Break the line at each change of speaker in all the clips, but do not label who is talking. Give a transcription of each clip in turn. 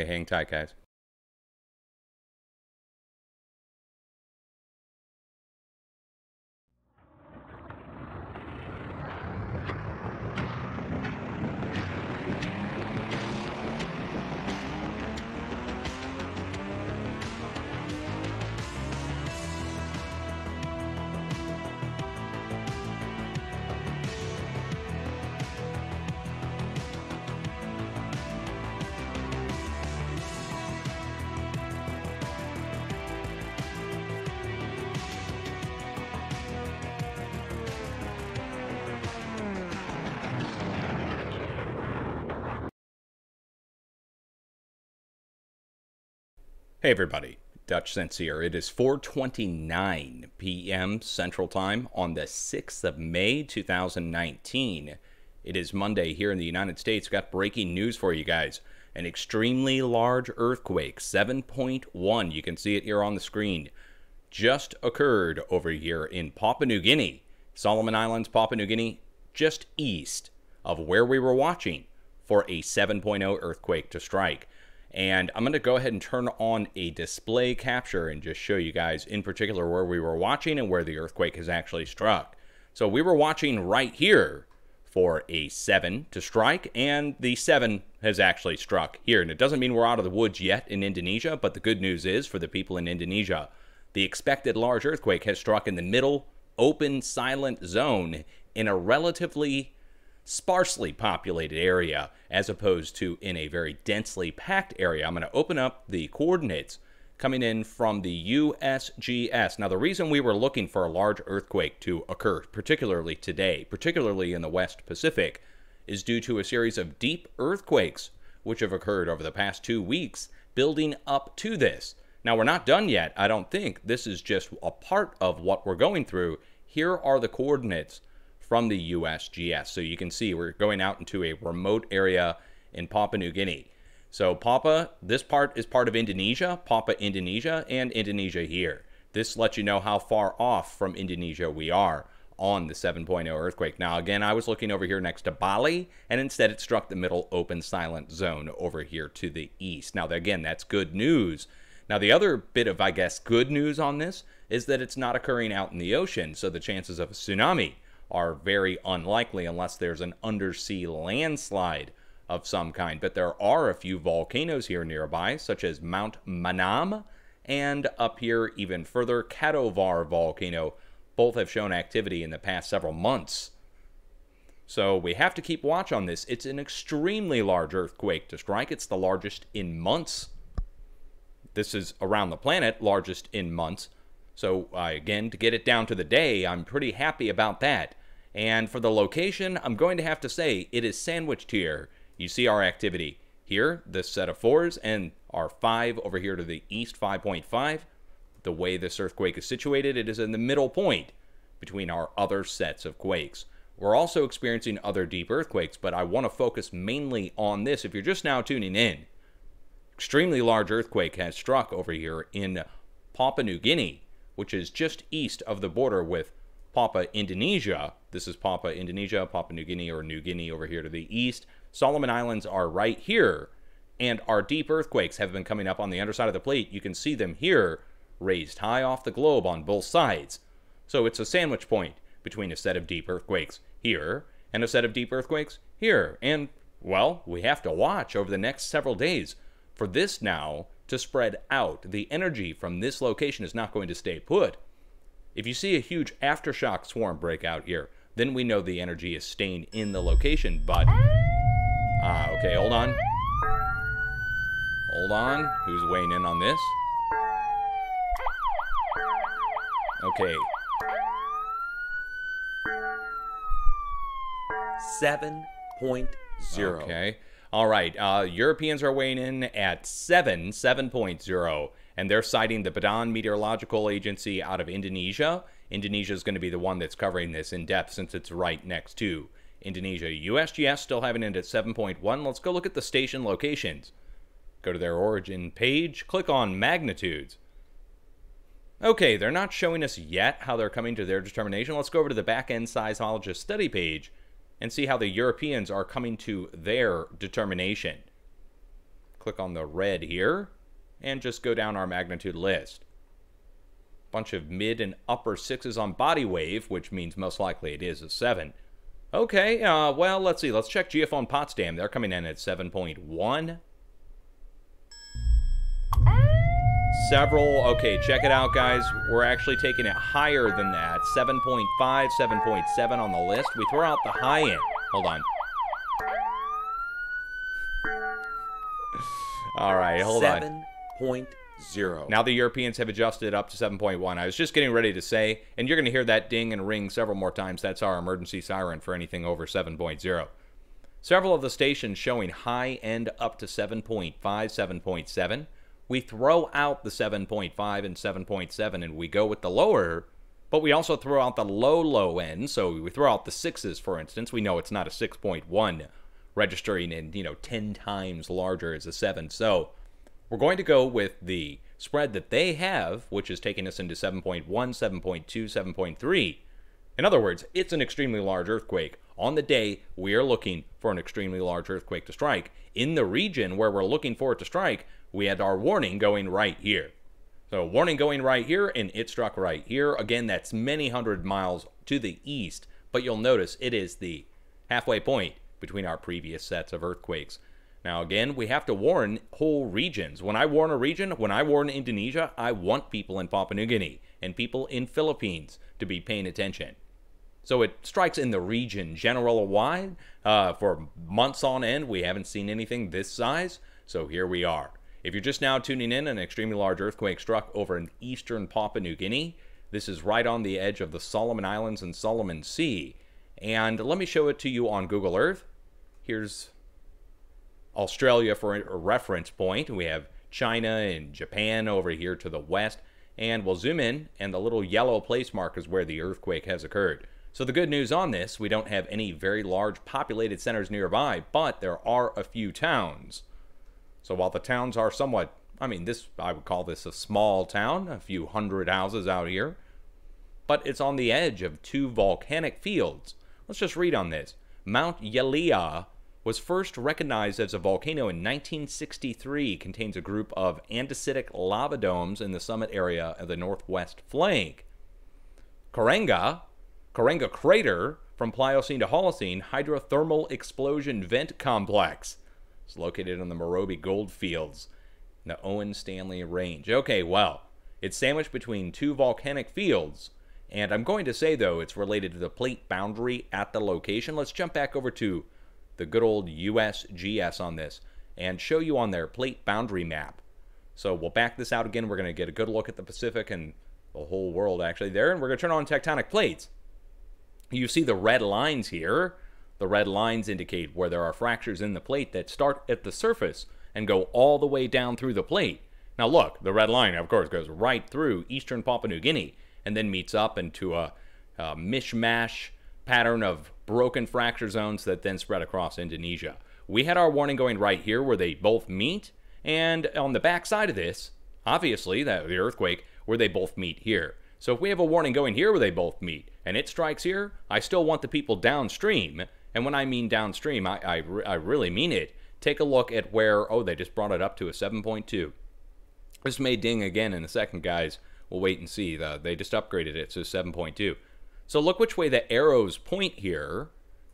Okay, hang tight, guys. Hey everybody, dutchsinse here. It is 4:29 p.m. Central Time on the 6th of May 2019. It is Monday here in the United States. We've got breaking news for you guys. An extremely large earthquake, 7.1, you can see it here on the screen, just occurred over here in Papua New Guinea, Solomon Islands, Papua New Guinea, just east of where we were watching for a 7.0 earthquake to strike. And I'm going to go ahead and turn on a display capture and just show you guys in particular where we were watching and where the earthquake has actually struck. So we were watching right here for a 7 to strike, and the 7 has actually struck here. And it doesn't mean we're out of the woods yet in Indonesia, but the good news is for the people in Indonesia, the expected large earthquake has struck in the middle, open, silent zone in a relatively sparsely populated area as opposed to in a very densely packed area. I'm going to open up the coordinates coming in from the USGS. Now, the reason we were looking for a large earthquake to occur, particularly today, particularly in the West Pacific, is due to a series of deep earthquakes which have occurred over the past 2 weeks building up to this. Now, we're not done yet, I don't think. This is just a part of what we're going through. Here are the coordinates from the USGS. So you can see we're going out into a remote area in Papua New Guinea. So this part is part of Indonesia, Papua, Indonesia, and Indonesia here. This lets you know how far off from Indonesia we are on the 7.0 earthquake. Now, again, I was looking over here next to Bali, and instead it struck the middle open silent zone over here to the east. Now, again, that's good news. Now, the other bit of, I guess, good news on this is that it's not occurring out in the ocean, so the chances of a tsunami are very unlikely unless there's an undersea landslide of some kind. But there are a few volcanoes here nearby, such as Mount Manam, and up here even further, Kadovar volcano. Both have shown activity in the past several months. So we have to keep watch on this. It's an extremely large earthquake to strike. It's the largest in months. This is around the planet, largest in months. So again, to get it down to the day, I'm pretty happy about that. And for the location, I'm going to have to say it is sandwiched here. You see our activity here, this set of 4s, and our 5 over here to the east, 5.5. The way this earthquake is situated, it is in the middle point between our other sets of quakes. We're also experiencing other deep earthquakes, but I want to focus mainly on this. If you're just now tuning in, extremely large earthquake has struck over here in Papua New Guinea, which is just east of the border with Papua, Indonesia. This is Papua, Indonesia, Papua New Guinea, or New Guinea over here to the east. Solomon Islands are right here, and our deep earthquakes have been coming up on the underside of the plate. You can see them here, raised high off the globe on both sides. So it's a sandwich point between a set of deep earthquakes here and a set of deep earthquakes here. And, well, we have to watch over the next several days for this now to spread out. The energy from this location is not going to stay put. If you see a huge aftershock swarm break out here, then we know the energy is staying in the location. But, okay, hold on. Hold on. Who's weighing in on this? Okay. 7.0. Okay. All right. Europeans are weighing in at 7.0. And they're citing the Badan Meteorological Agency out of Indonesia. Indonesia is going to be the one that's covering this in depth since it's right next to Indonesia. USGS still having it at 7.1. Let's go look at the station locations. Go to their origin page, click on magnitudes. Okay, they're not showing us yet how they're coming to their determination. Let's go over to the back-end seismologist study page and see how the Europeans are coming to their determination. click on the red here, and just go down our magnitude list. Bunch of mid and upper 6s on body wave, which means most likely it is a 7. Okay, well, let's see. Let's check GF on Potsdam. They're coming in at 7.1. Several, okay, check it out, guys. We're actually taking it higher than that. 7.5, 7.7 on the list. We throw out the high end. Hold on. All right, hold on.
7.0.
Now the Europeans have adjusted up to 7.1. I was just getting ready to say, and you're going to hear that ding and ring several more times. That's our emergency siren for anything over 7.0. Several of the stations showing high end up to 7.5, 7.7. We throw out the 7.5 and 7.7 and we go with the lower, but we also throw out the low end. So we throw out the 6s, for instance. We know it's not a 6.1 registering in, 10 times larger as a 7. So we're going to go with the spread that they have, which is taking us into 7.1, 7.2, 7.3. In other words, it's an extremely large earthquake. On the day, we are looking for an extremely large earthquake to strike. In the region where we're looking for it to strike, we had our warning going right here. So warning going right here, and it struck right here. Again, that's many hundred miles to the east, but you'll notice it is the halfway point between our previous sets of earthquakes. Now, again, we have to warn whole regions. When I warn a region, when I warn Indonesia, I want people in Papua New Guinea and people in Philippines to be paying attention. So it strikes in the region general-wide. For months on end, we haven't seen anything this size, so here we are. If you're just now tuning in, an extremely large earthquake struck over in eastern Papua New Guinea. This is right on the edge of the Solomon Islands and Solomon Sea. And let me show it to you on Google Earth. Here's Australia for a reference point. We have China and Japan over here to the west. And we'll zoom in, and the little yellow place mark is where the earthquake has occurred. So the good news on this, we don't have any very large populated centers nearby, but there are a few towns. So while the towns are somewhat, I would call this a small town, a few hundred houses out here, but it's on the edge of two volcanic fields. Let's just read on this. Mount Yelea was first recognized as a volcano in 1963, contains a group of andesitic lava domes in the summit area of the northwest flank. Karenga Crater from Pliocene to Holocene hydrothermal explosion vent complex. It's located on the Morobe gold fields in the Owen Stanley Range. Okay, well, it's sandwiched between two volcanic fields, and I'm going to say, though, it's related to the plate boundary at the location. Let's jump back over to the good old USGS on this and show you on their plate boundary map. So we'll back this out again. We're going to get a good look at the Pacific and the whole world actually there, and we're going to turn on tectonic plates. You see the red lines here. The red lines indicate where there are fractures in the plate that start at the surface and go all the way down through the plate. Now look, the red line, of course, goes right through eastern Papua New Guinea and then meets up into a mishmash pattern of broken fracture zones that then spread across Indonesia. We had our warning going right here where they both meet, and on the back side of this, obviously, the earthquake, where they both meet here. So if we have a warning going here where they both meet, and it strikes here, I still want the people downstream. And when I mean downstream, I really mean it. Take a look at where, oh, they just brought it up to a 7.2. This may ding again in a second, guys. We'll wait and see. They just upgraded it to 7.2. So look which way the arrows point here.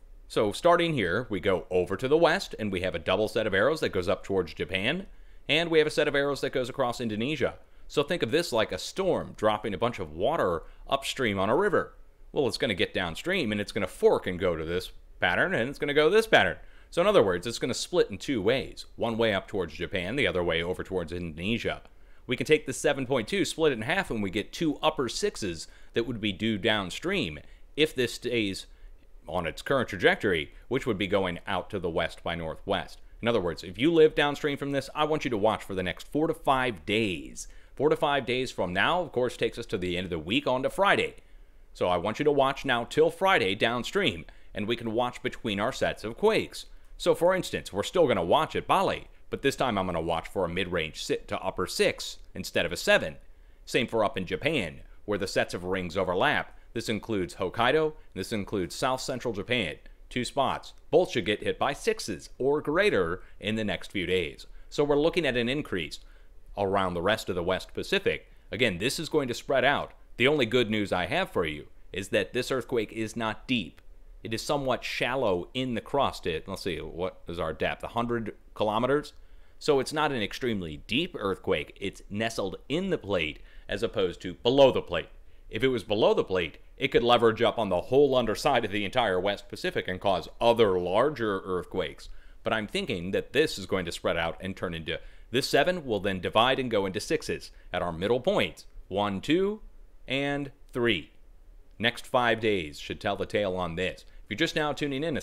So starting here, we go over to the west, and we have a double set of arrows that goes up towards Japan. And we have a set of arrows that goes across Indonesia. So think of this like a storm dropping a bunch of water upstream on a river. Well, it's going to get downstream, and it's going to fork and go to this pattern, and it's going to go this pattern. So in other words, it's going to split in two ways. One way up towards Japan, the other way over towards Indonesia. We can take the 7.2, split it in half, and we get two upper 6s that would be due downstream if this stays on its current trajectory, which would be going out to the west by northwest. In other words, if you live downstream from this, I want you to watch for the next 4 to 5 days. 4 to 5 days from now, of course, takes us to the end of the week on to Friday. So I want you to watch now till Friday downstream, and we can watch between our sets of quakes. So for instance, we're still going to watch at Bali, but this time I'm going to watch for a mid-range to upper 6 instead of a 7. Same for up in Japan, where the sets of rings overlap. This includes Hokkaido, and this includes South Central Japan. 2 spots. Both should get hit by 6s or greater in the next few days. So we're looking at an increase around the rest of the West Pacific. Again, this is going to spread out. The only good news I have for you is that this earthquake is not deep. It is somewhat shallow in the crust. Let's see, what is our depth? 100 kilometers? So it's not an extremely deep earthquake. It's nestled in the plate as opposed to below the plate. If it was below the plate, it could leverage up on the whole underside of the entire West Pacific and cause other larger earthquakes. But I'm thinking that this is going to spread out and turn into, this 7 will then divide and go into 6s at our middle points. 1, 2, and 3. Next 5 days should tell the tale on this. If you're just now tuning in, a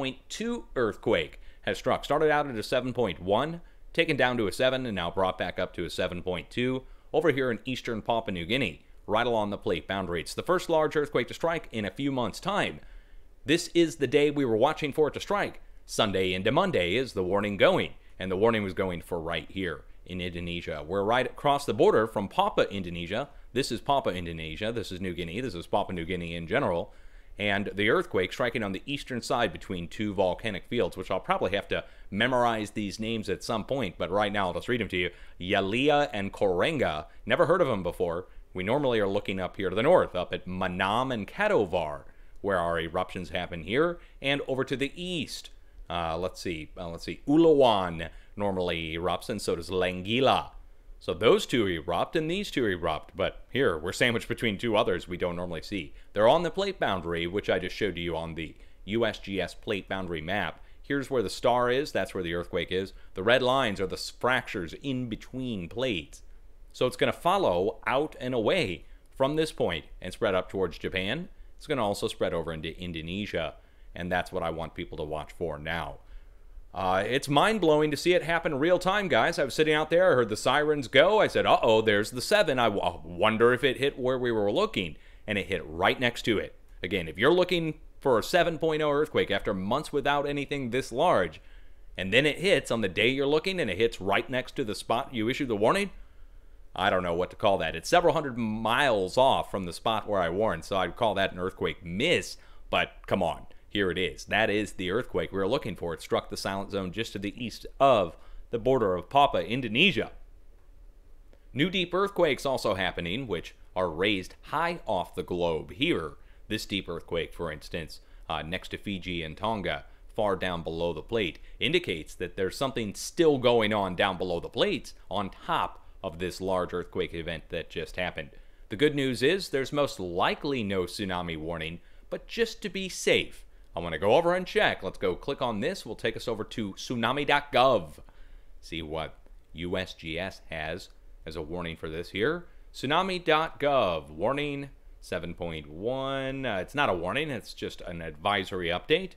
7.2 earthquake has struck. Started out at a 7.1, taken down to a 7, and now brought back up to a 7.2 over here in eastern Papua New Guinea, right along the plate boundary. It's the first large earthquake to strike in a few months' time. This is the day we were watching for it to strike. Sunday into Monday is the warning going, and the warning was going for right here in Indonesia. We're right across the border from Papua, Indonesia. This is Papua, Indonesia. This is New Guinea. This is Papua New Guinea in general. And the earthquake striking on the eastern side between two volcanic fields, which I'll probably have to memorize these names at some point, but right now I'll just read them to you. Yalia and Korenga. Never heard of them before. We normally are looking up here to the north, up at Manam and Katovar, where our eruptions happen here, and over to the east. Let's see. Ulawan normally erupts, and so does Langila. So those two erupt, and these two erupt. But here, we're sandwiched between two others we don't normally see. They're on the plate boundary, which I just showed to you on the USGS plate boundary map. Here's where the star is. That's where the earthquake is. The red lines are the fractures in between plates. So it's going to follow out and away from this point and spread up towards Japan. It's going to also spread over into Indonesia. And that's what I want people to watch for now. It's mind-blowing to see it happen real time, guys. I was sitting out there, I heard the sirens go. I said, uh-oh, there's the 7. I wonder if it hit where we were looking. And it hit right next to it. Again, if you're looking for a 7.0 earthquake after months without anything this large, and then it hits on the day you're looking, and it hits right next to the spot you issued the warning, I don't know what to call that. It's several hundred miles off from the spot where I warned, so I'd call that an earthquake miss. But come on. Here it is. That is the earthquake we were looking for. It struck the silent zone just to the east of the border of Papua, Indonesia. New deep earthquakes also happening, which are raised high off the globe here. This deep earthquake, for instance, next to Fiji and Tonga, far down below the plate, indicates that there's something still going on down below the plates on top of this large earthquake event that just happened. The good news is there's most likely no tsunami warning, but just to be safe, I want to go over and check. Let's go click on this. We'll take us over to tsunami.gov. See what USGS has as a warning for this here. Tsunami.gov. Warning 7.1. It's not a warning. It's just an advisory update.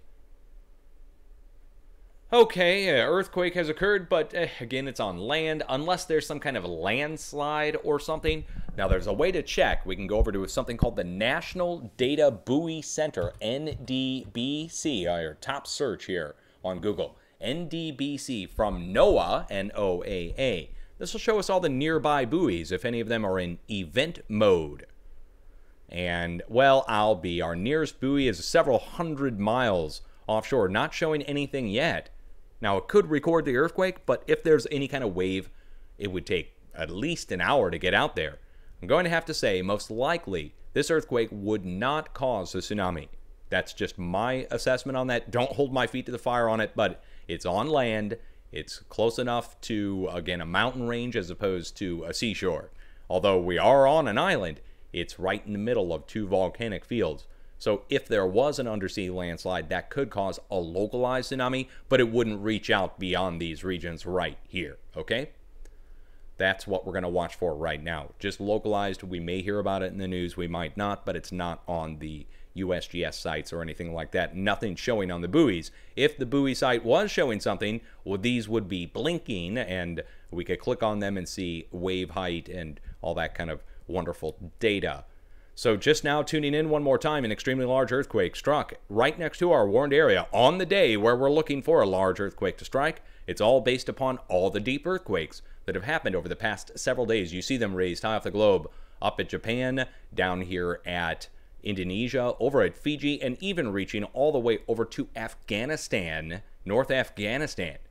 Okay, earthquake has occurred, but again, it's on land, unless there's some kind of landslide or something. Now, there's a way to check. We can go over to something called the National Data Buoy Center, NDBC, our top search here on Google. NDBC from NOAA, N-O-A-A. This will show us all the nearby buoys, if any of them are in event mode. And, well, our nearest buoy is several hundred miles offshore, not showing anything yet. Now, it could record the earthquake, but if there's any kind of wave, it would take at least an hour to get out there. I'm going to have to say, most likely, this earthquake would not cause a tsunami. That's just my assessment on that. Don't hold my feet to the fire on it, but it's on land. It's close enough to, again, a mountain range as opposed to a seashore. Although we are on an island, it's right in the middle of two volcanic fields. So if there was an undersea landslide, that could cause a localized tsunami, but it wouldn't reach out beyond these regions right here, okay? That's what we're going to watch for right now. Just localized. We may hear about it in the news. We might not, but it's not on the USGS sites or anything like that. Nothing showing on the buoys. If the buoy site was showing something, well, these would be blinking, and we could click on them and see wave height and all that kind of wonderful data. So just now tuning in one more time, an extremely large earthquake struck right next to our warned area on the day where we're looking for a large earthquake to strike. It's all based upon all the deep earthquakes that have happened over the past several days. You see them raised high off the globe, up at Japan, down here at Indonesia, over at Fiji, and even reaching all the way over to Afghanistan, North Afghanistan.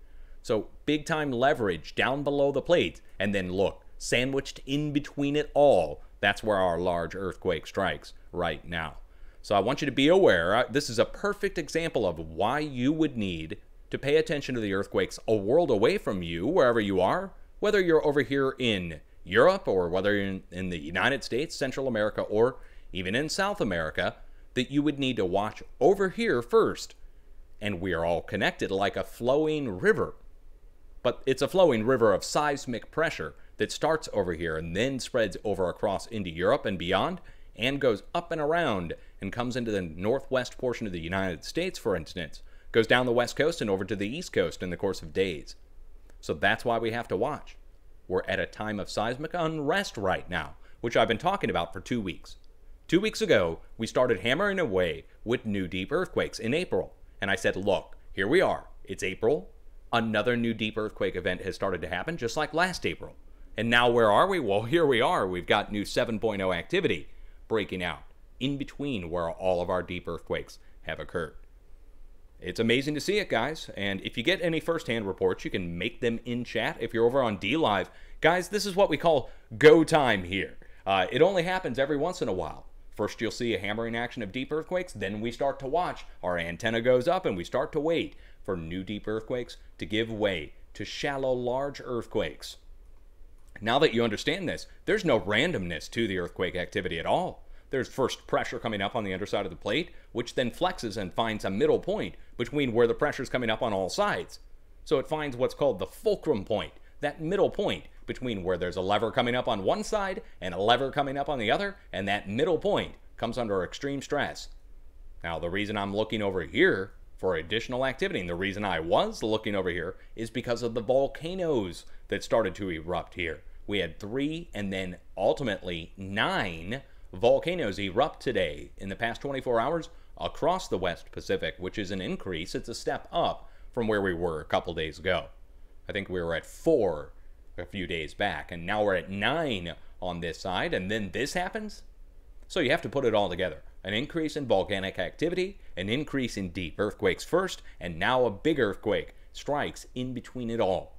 So big time leverage down below the plates. And then look, sandwiched in between it all, that's where our large earthquake strikes right now. So I want you to be aware, this is a perfect example of why you would need to pay attention to the earthquakes a world away from you, wherever you are, whether you're over here in Europe or whether you're in the United States, Central America, or even in South America, that you would need to watch over here first. And we are all connected like a flowing river. But it's a flowing river of seismic pressure that starts over here and then spreads over across into Europe and beyond, and goes up and around and comes into the northwest portion of the United States, for instance, goes down the west coast and over to the east coast in the course of days. So that's why we have to watch. We're at a time of seismic unrest right now, which I've been talking about for 2 weeks. 2 weeks ago, we started hammering away with new deep earthquakes in April. And I said, look, here we are. It's April. Another new deep earthquake event has started to happen, just like last April. And now where are we? Well, here we are. We've got new 7.0 activity breaking out in between where all of our deep earthquakes have occurred. It's amazing to see it, guys. And if you get any first-hand reports, you can make them in chat. If you're over on DLive, guys, this is what we call go time here. It only happens every once in a while. First, you'll see a hammering action of deep earthquakes. Then we start to watch. Our antenna goes up, and we start to wait for new deep earthquakes to give way to shallow, large earthquakes. Now that you understand this, there's no randomness to the earthquake activity at all. There's first pressure coming up on the underside of the plate, which then flexes and finds a middle point between where the pressure is coming up on all sides. So it finds what's called the fulcrum point, that middle point between where there's a lever coming up on one side and a lever coming up on the other, and that middle point comes under extreme stress. Now, the reason I'm looking over here for additional activity, and the reason I was looking over here, is because of the volcanoes that started to erupt here. We had 3 and then ultimately 9 volcanoes erupt today in the past 24 hours across the West Pacific, which is an increase. It's a step up from where we were a couple days ago. I think we were at 4 a few days back, and now we're at 9 on this side, and then this happens? So you have to put it all together. An increase in volcanic activity, an increase in deep earthquakes first, and now a big earthquake strikes in between it all.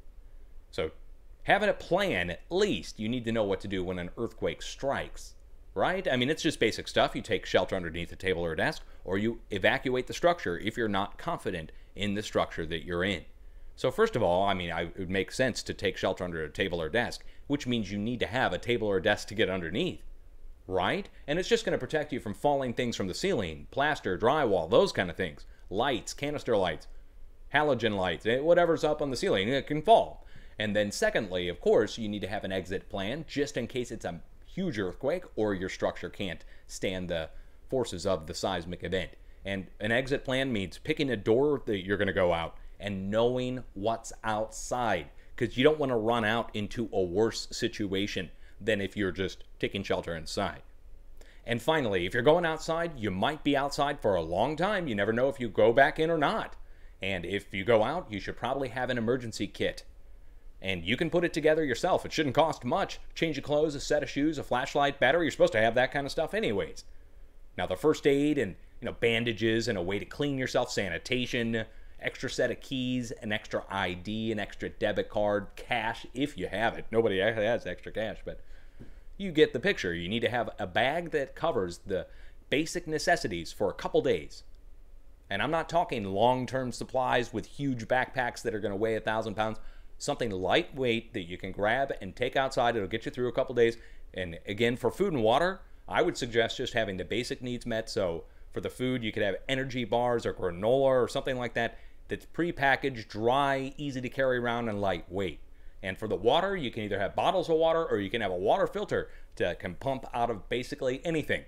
So having a plan, at least, you need to know what to do when an earthquake strikes, right? I mean, it's just basic stuff. You take shelter underneath a table or a desk, or you evacuate the structure if you're not confident in the structure that you're in. So first of all, I mean, it would make sense to take shelter under a table or desk, which means you need to have a table or desk to get underneath, right? And it's just going to protect you from falling things from the ceiling, plaster, drywall, those kind of things. Lights, canister lights, halogen lights, whatever's up on the ceiling, it can fall. And then secondly, of course, you need to have an exit plan just in case it's a huge earthquake or your structure can't stand the forces of the seismic event. And an exit plan means picking a door that you're going to go out and knowing what's outside, because you don't want to run out into a worse situation than if you're just taking shelter inside. And finally, if you're going outside, you might be outside for a long time. You never know if you go back in or not. And if you go out, you should probably have an emergency kit. And you can put it together yourself. It shouldn't cost much. Change of clothes, a set of shoes, a flashlight, battery. You're supposed to have that kind of stuff anyways. Now, the first aid and bandages and a way to clean yourself, sanitation, extra set of keys, an extra ID, an extra debit card, cash if you have it. Nobody actually has extra cash, but you get the picture. You need to have a bag that covers the basic necessities for a couple days. And I'm not talking long-term supplies with huge backpacks that are going to weigh 1,000 pounds. Something lightweight that you can grab and take outside. It'll get you through a couple days. And again, for food and water, I would suggest just having the basic needs met. So for the food, you could have energy bars or granola or something like that that's prepackaged, dry, easy to carry around, and lightweight. And for the water, you can either have bottles of water or you can have a water filter that can pump out of basically anything.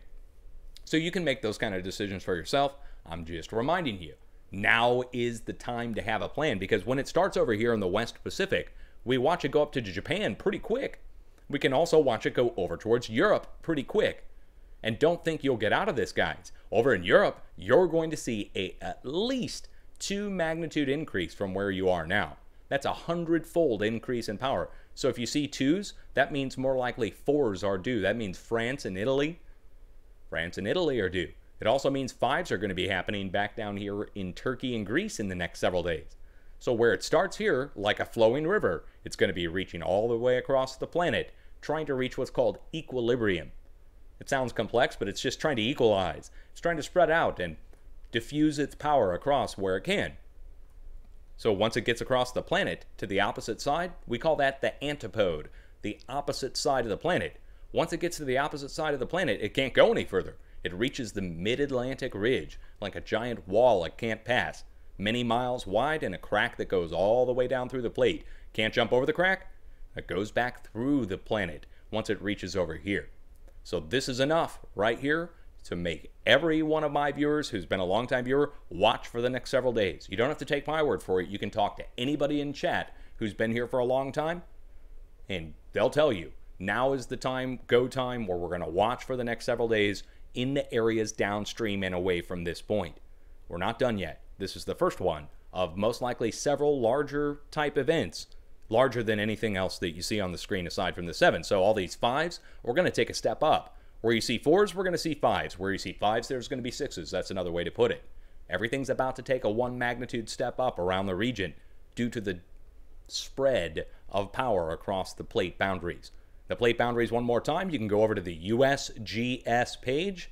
So you can make those kind of decisions for yourself. I'm just reminding you, now is the time to have a plan, because when it starts over here in the West Pacific, we watch it go up to Japan pretty quick. We can also watch it go over towards Europe pretty quick. And don't think you'll get out of this, guys. Over in Europe, you're going to see at least 2 magnitude increase from where you are now. That's a 100-fold increase in power. So if you see 2s, that means more likely 4s are due. That means France and Italy are due. It also means 5s are going to be happening back down here in Turkey and Greece in the next several days. So where it starts here, like a flowing river, it's going to be reaching all the way across the planet, trying to reach what's called equilibrium. It sounds complex, but it's just trying to equalize. It's trying to spread out and diffuse its power across where it can. So once it gets across the planet to the opposite side, we call that the antipode, the opposite side of the planet. Once it gets to the opposite side of the planet, it can't go any further. It reaches the mid-Atlantic ridge, like a giant wall it can't pass, many miles wide and a crack that goes all the way down through the plate. Can't jump over the crack? It goes back through the planet once it reaches over here. So this is enough right here to make every one of my viewers who's been a long-time viewer watch for the next several days. You don't have to take my word for it. You can talk to anybody in chat who's been here for a long time, and they'll tell you, now is the time, go time, where we're going to watch for the next several days in the areas downstream and away from this point. We're not done yet. This is the first one of most likely several larger type events, larger than anything else that you see on the screen aside from the 7. So all these 5s, we're going to take a step up. Where you see 4s, we're going to see 5s. Where you see 5s, there's going to be 6s. That's another way to put it. Everything's about to take a 1 magnitude step up around the region due to the spread of power across the plate boundaries. The plate boundaries, one more time, you can go over to the USGS page.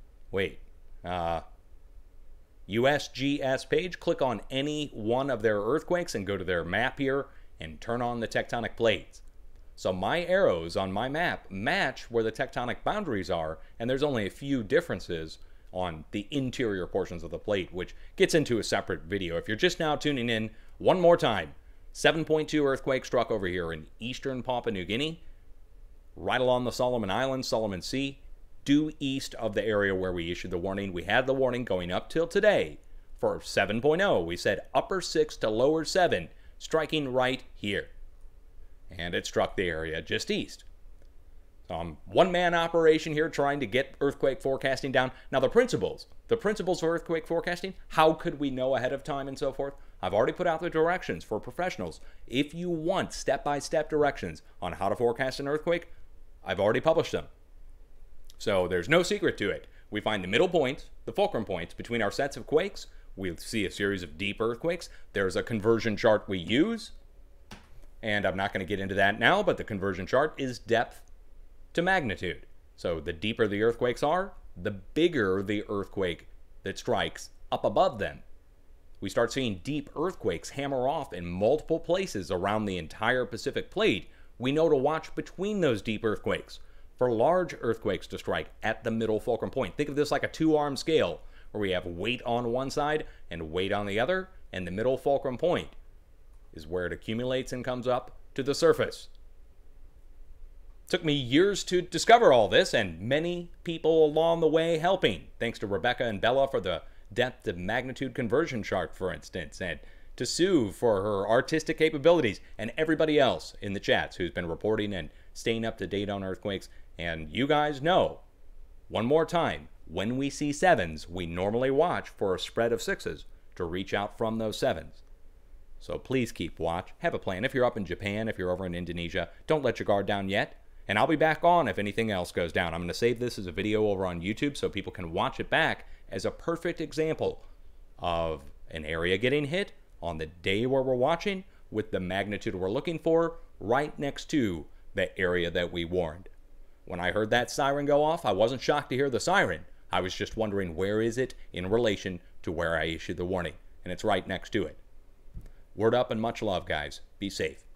USGS page, click on any one of their earthquakes and go to their map here and turn on the tectonic plates. So my arrows on my map match where the tectonic boundaries are, and there's only a few differences on the interior portions of the plate, which gets into a separate video. If you're just now tuning in, one more time, 7.2 earthquake struck over here in eastern Papua New Guinea, right along the Solomon Islands, Solomon Sea, due east of the area where we issued the warning. We had the warning going up till today for 7.0. We said upper 6 to lower 7, striking right here. And it struck the area just east. So one-man operation here trying to get earthquake forecasting down. Now the principles of earthquake forecasting, how could we know ahead of time and so forth? I've already put out the directions for professionals. If you want step-by-step directions on how to forecast an earthquake, I've already published them. So there's no secret to it. We find the middle points, the fulcrum points between our sets of quakes. We see a series of deep earthquakes. There's a conversion chart we use. And I'm not going to get into that now, but the conversion chart is depth to magnitude. So the deeper the earthquakes are, the bigger the earthquake that strikes up above them. We start seeing deep earthquakes hammer off in multiple places around the entire Pacific plate. We know to watch between those deep earthquakes for large earthquakes to strike at the middle fulcrum point. Think of this like a 2-arm scale where we have weight on one side and weight on the other, and the middle fulcrum point is where it accumulates and comes up to the surface. Took me years to discover all this, and many people along the way helping. Thanks to Rebecca and Bella for the depth of magnitude conversion chart, for instance, and to Sue for her artistic capabilities, and everybody else in the chats who's been reporting and staying up to date on earthquakes. And you guys know, one more time, when we see 7s, we normally watch for a spread of 6s to reach out from those 7s. So please keep watch. Have a plan. If you're up in Japan, if you're over in Indonesia, don't let your guard down yet. And I'll be back on if anything else goes down. I'm going to save this as a video over on YouTube so people can watch it back as a perfect example of an area getting hit on the day where we're watching with the magnitude we're looking for right next to the area that we warned. When I heard that siren go off, I wasn't shocked to hear the siren. I was just wondering, where is it in relation to where I issued the warning? And it's right next to it. Word up and much love, guys. Be safe.